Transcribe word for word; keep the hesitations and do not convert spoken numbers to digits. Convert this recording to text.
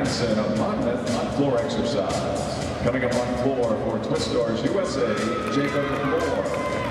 That's in a Monmouth on floor exercise. Coming up on floor for Twist Stars U S A, Jacob Moore.